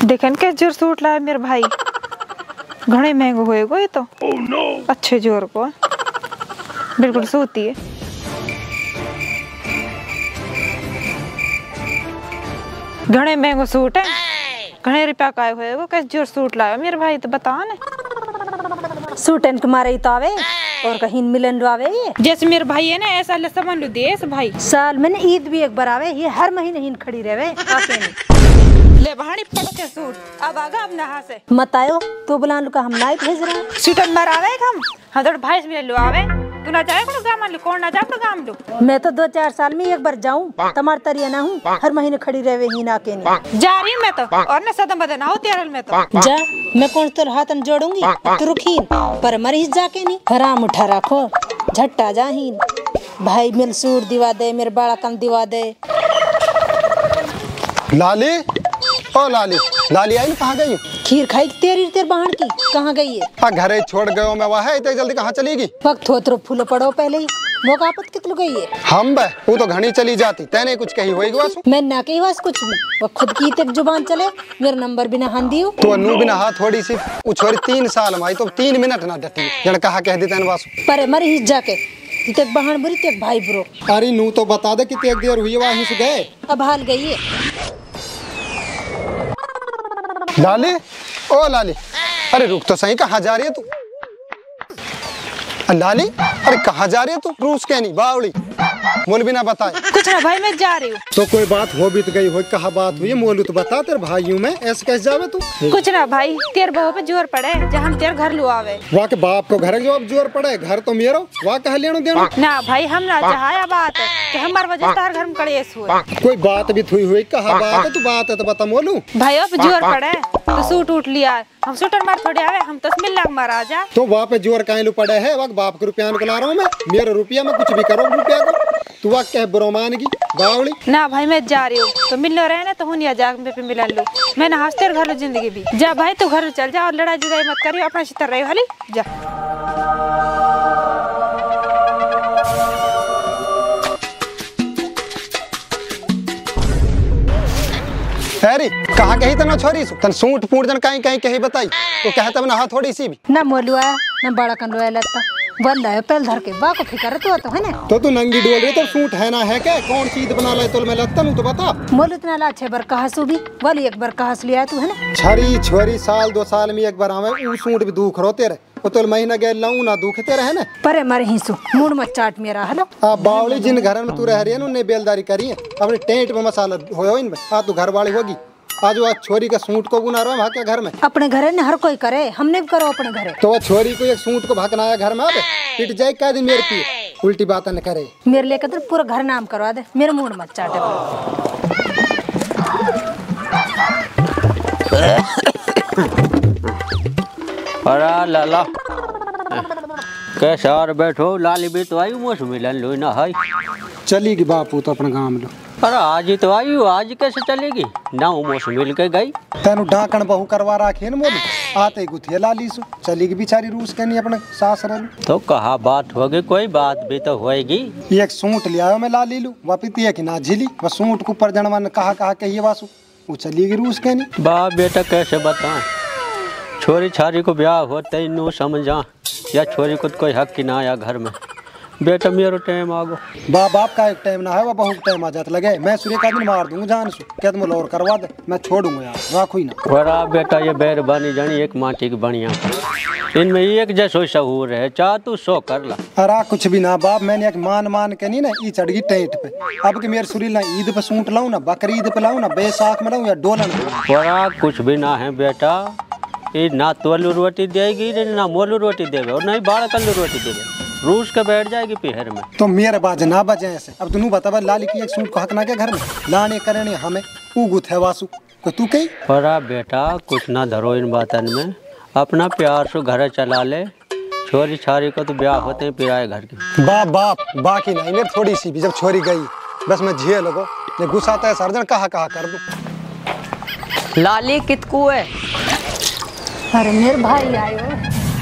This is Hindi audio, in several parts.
देखन के जोर सूट लाया मेरे भाई, घने महंगो होएगो ये तो। अच्छे जोर को बिल्कुल सूती है। घने महंगो सूट है, घने रुपया का होएगो। कैसे जोर सूट लाया मेरे भाई तो बता ने। सूट एन तुम्हारे ही तो आवे और कहीं मिलन लो आवे ये। जैसे मेरे भाई है ना ऐसा ले समझ लो देश भाई। साल में ईद भी एक बार आवे, ये हर महीने ही खड़ी रहे आके नहीं। ले बहानी पक्के सूट अब आगा अब नहा से मत आयो तो बुला लो का हम नाइट भेज रहे हैं। सूट मरावे हम हदड़ भाई से मिल लो आवे। तू ना जाए कोनो गाम लो, कौन ना जाए कोनो गाम लो। मैं तो 2-4 साल में एक बार जाऊं, तुम्हार तरिया ना हूं, हर महीने खड़ी रहे ही ना के नहीं। जा रही हूं मैं तो, और ना सदम बदन हो तेरल में तो। जा मैं कौन तो हाथन जोड़ूंगी तू रुखीन पर मरीज जाके नहीं। हराम उठा रखो झट्टा जाहीन। भाई मिल सूट दिवा दे, मेरे बाड़ा कम दिवा दे। लाली ओ लाली, लाली आई कहाँ गई? खीर खाई तेरी बहन की कहाँ गई है? घरे छोड़ गयो मैं, वह इतनी जल्दी कहाँ चलेगी? वक्त हो तो फूलो पड़ो पहले ही मोकापत कितने गई है। हम बे वो तो घनी चली जाती, तेने कुछ कही होगी वासु? मैं ना कही वास कुछ भी, वो खुद की तक जुबान चले। मेरा नंबर बिना हांदी हो तो अनु बिना हाथ थोड़ी सी वो छोरी 3 साल में आई तो 3 मिनट ना डटी जन कहा कह दी तेन वासु। पर मरी ही जाके तेक बहन बुरी तेक भाई बुरो। अरे नू तो बता दे कितनी देर हुई वहीं से गए। अब हाल गई है। लाली ओ लाली, अरे रुक तो सही, कहाँ जा रही है तू? लाली अरे कहाँ जा रही है तू? रूस के नहीं बावली मोल बिना बताए। कुछ ना भाई मैं जा रही हूँ। तो कोई बात हो बीत गई हो, कहा बात हुई मोलू तो बता। तेरे भाइयों में ऐसे कैसे जावे तू? कुछ ना भाई तेरे बहू पे जोर पड़े जहाँ हम तेरे घर लो आवे। वहाँ के बाप को घर जो अब जोर पड़े, घर तो मेरो वहाँ कहा लेनो देनो ना भाई हम ना चाहे बात है कि हमारे वजह से घर में कलेश हुए। कोई बात भी हुई हुई, कहा बात है तू? बात है तो बता मोलू। भाई अब जोर पड़े तो सूट उठ लिया, हम सूटर मार थोड़े आवे, हम तो मिल लग मारा जा। तो वहाँ पे जोर काहे लो पड़े है? वक्त बाप के रुपया निकला रहा हूँ मैं, मेरे रुपया में कुछ भी करो रुपया को। तू वक्त कह बुरोमान की बावली। ना भाई मैं जा रही हूँ तो मिल लो रहे ना तो हुनिया जाग पे मिलन लो। मैं ना हंसते घर लो जिंदगी भी। जा भाई तू घर चल जा और लड़ाई जुदाई मत करियो, अपना शितर रही हाली जा। अरे कहाँ कही तना छोरी तन सूट पूट जन कहीं कहीं कही बताई तो कहता ना हाँ थोड़ी सी भी ना मोलुआ ना बड़ा कंडुआ लगता बंदा है पहल धर के बा को फिकर तो है ना। तो तू नंगी डोल रही तो सूट है ना है क्या? कौन सी ईद बना ले तो मैं लगता हूँ तो बता। मोलू इतना लाछे बर कहासू भी वाली एक बार कहास लिया तू है ना। छरी छोरी साल 2 साल में एक बार आवे, ऊ सूट भी दुख रोते रहे वो तो महीना गए लाऊं ना दुखते रहे ना। पर मरे हिंसू मूड मत चाट मेरा। हेलो आप बावली जिन घर में तू रह रही है ना उन्हें बेलदारी करी है, अपने टेंट में मसाला हो इनमें। आ तू घर वाली होगी आज वो छोरी का सूट को बुना रहा है क्या घर में? अपने घरे ने हर कोई करे, हमने भी करो अपने घरे। तो वो छोरी को एक सूट को भकनाया घर में, अब पिट जाए क्या दिन मेरे की उल्टी बात न करे। मेरे लेकर तो पूरा घर नाम करवा दे, मेरे मूड मत चाटे। अरे लाला कैसे और बैठो? लाली भी तो आई मौसम मिलन लो ना है। चलेगी बापू तो अपना गाँव लो। अरे आज ही तो आई, आज कैसे चलेगी? ना मौसम मिल के गई तेनु ढाकन बहु करवा रखे न मोलू आते गुथिया लाली सो चलेगी बेचारी रूस के नहीं अपने सास रलू। तो कहा बात होगी, कोई बात भी तो होएगी। एक सूट ले आयो मैं लाली लू वापिस ये कि ना झिली वो सूट को ऊपर जनवा ने कहा कहिए वासु वो चलेगी रूस के नहीं। बाप बेटा कैसे बताएं, छोरी छारी को ब्याह होते ही नू समझा या छोरी को कोई हक की ना आया घर में। बेटा मेरा टाइम आ गो। बाप का एक टाइम ना है, वो बहू टाइम आ जाता लगे। मैं सूर्य का दिन मार दूंगा जान सु क्या तुम और करवा दे, मैं छोड़ूंगा यार राखू ही ना। वरा बेटा ये बैर बानी जानी एक माटी की बढ़िया, इनमें एक जैसो शहूर है, चाह तू सो कर ला। अरे कुछ भी ना बाप, मैंने एक मान के नहीं ना ई चढ़ गई टेंट पे। अब कि मेरे सूर्य ना ईद पे सूट लाऊं ना बकरी ईद पे लाऊं ना बैसाख में लाऊं या डोलन। वरा कुछ भी ना है बेटा, ये ना तोलू रोटी देगी ना मोलू रोटी देवे और नहीं बाड़ा कल्लू रोटी देवे, रूस के बैठ जाएगी पहर में। तो मेरे बाज ना बजे ऐसे। अब तू बता लाली की एक सूट को हक ना के घर में लाने करने हमें उगुत है वासु को तू कही। परा बेटा कुछ ना धरो इन बातन में, अपना प्यार से घर चला ले। छोरी छारी को तो ब्याह होते हैं पिराए घर की। बाप बाप बाकी नहीं मेरे थोड़ी सी भी, जब छोरी गई बस मैं झेल लगो ये गुस्सा है सर्जन कहा कर दूं। लाली कितकू है? अरे मेरे भाई आयो।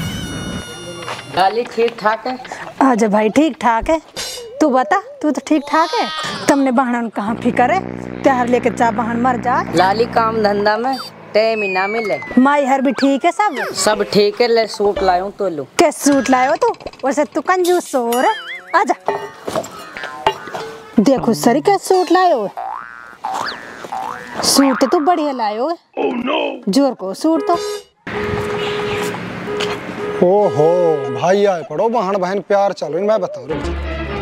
लाली ठीक ठाक है? आजा भाई ठीक ठाक है, तू बता तू तो ठीक ठाक है। तुमने बहन कहाँ फिकर है, त्योहार लेके चा बहन मर जा। लाली काम धंधा में टाइम ही ना मिले। माई हर भी ठीक है सब? सब ठीक है, ले सूट लाऊं तो लो। क्या सूट लाए हो तू? वैसे तू कंजूस हो रे। आजा देखो सरी क्या सूट लाए हो। सूट तो तू बढ़िया लाए हो। जोर को सूट तो। ओहो भाई आए पड़ो बहन बहन प्यार चलो मैं बताऊँ रुक।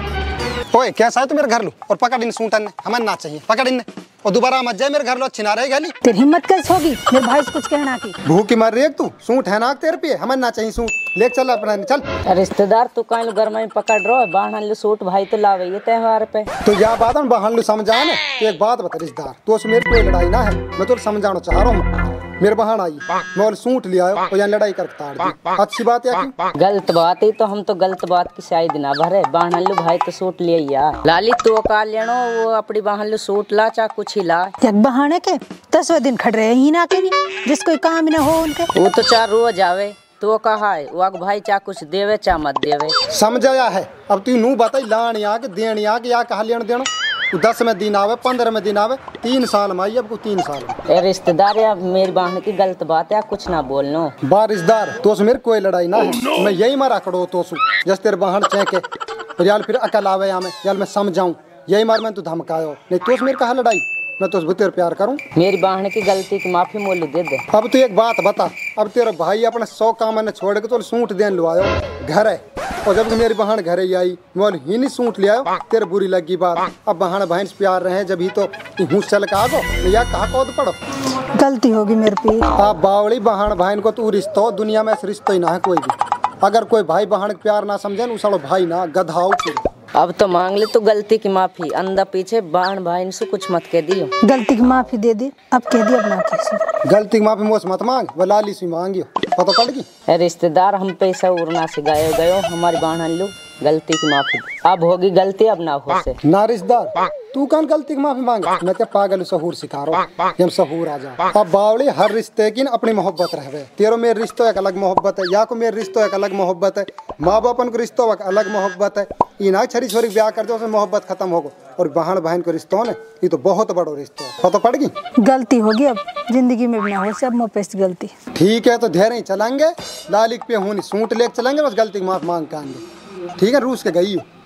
ओए कैसा है तू मेरे घर लो और पकड़ इन सूटन ने हमें ना चाहिए पकड़ इन और दोबारा मत जाए मेरे घर लो अच्छी ना रहेगा नहीं। तेरी हिम्मत कैसे होगी मेरे भाई से कुछ कहना की? भूखी मर रही है तू सूट है ना तेरे पे हमें ना चाहिए सूट ले चल अपना चल। रिश्तेदार तू कहीं घर में पकड़ रहो बाहर लो सूट भाई तो लावे ये त्योहार पे। तो यह बात हम बहन लो समझा ना तो एक बात बता रिश्तेदार तो उसमें मेरी कोई लड़ाई ना है मैं तो समझाना चाह रहा हूँ। मेरे बहन आई मैं और सूट ले आयो और यहाँ लड़ाई करके ताड़ दी अच्छी बात है क्यों? गलत बात है तो हम तो गलत बात की शायद ना भरे बाहर लो भाई तो सूट ले यार लाली तू का लेनो वो अपनी बाहर लो सूट ला चा कुछ ही ला। एक बहाने के 10वें दिन खड़ रहे ही ना के नहीं जिस कोई काम न हो उनके। वो तो चार रोज आवे तो कहा है वो भाई चा कुछ देवे चा मत देवे समझाया है अब तू नू बताई लानी आके देनी आके या कहा लेन देना 10 में दिन आवे 15 में दिन आवे 3 साल में आई अब को 3 साल में। रिश्तेदार या मेरी बहन की गलत बात है कुछ ना बोलनो। बारिशदार तो मेरे कोई लड़ाई ना है मैं यही मारा खड़ो तो जस तेरे बहन चेके यार फिर अकल आवे यहाँ में यार मैं समझाऊं यही मार मैं तू धमकायो नहीं तो मेरे कहा लड़ाई मैं तो तेरे प्यार करूं। मेरी बहन की गलती की माफी मोल दे दे। अब तू एक बात बता अब तेरा भाई अपने 100 काम ने छोड़ के तो सूट देन लो आयो घर है और जब मेरी बहन घर ही आई मैं ही नहीं सूट ले आयो तेरे बुरी लगी बात। अब बहन बहन से प्यार रहे जब ही तो हूँ चल के आगो या कहा कौद पड़ो गलती होगी मेरे पे। आप बावड़ी बहन बहन को तू रिश्ता हो दुनिया में रिश्ता ही ना है कोई भी अगर कोई भाई बहन प्यार ना समझे न उसालो भाई ना गधाओ। अब तो मांग ले तो गलती की माफी अंधा पीछे बहन भाई से कुछ मत कह दियो। गलती की माफी दे दी अब कह दी अब ना कैसे। गलती की माफी मोस मत मांग वो लाली से मांगियो पता पड़ गई। रिश्तेदार हम पैसा उड़ना से गयो हमारी बहन लो गलती की माफी अब होगी गलती अब ना हो से। ना रिश्तेदार तू कौन गलती की माफी मांगे मैं क्या पागल सहूर सिखा रहा हूँ सहूर आ जा। अब बावड़ी हर रिश्ते की अपनी मोहब्बत रहे तेरो मेरे रिश्तों एक अलग मोहब्बत है या को मेरे रिश्तों एक अलग मोहब्बत है माँ बापन को रिश्तों एक अलग मोहब्बत है इना छरी छोरी ब्याह कर दो उसमें मोहब्बत खत्म होगो और बहन बहन को रिश्तों ने ये तो बहुत बड़ो रिश्ता पता पड़ गई। गलती होगी अब जिंदगी में भी ना हो से अब मोह गलती। ठीक है तो धैर्य ही चलेंगे लालिक पे हूँ सूट लेके चलेंगे बस गलती की माफ मांग के आएंगे ठीक है रूस के गई हूँ।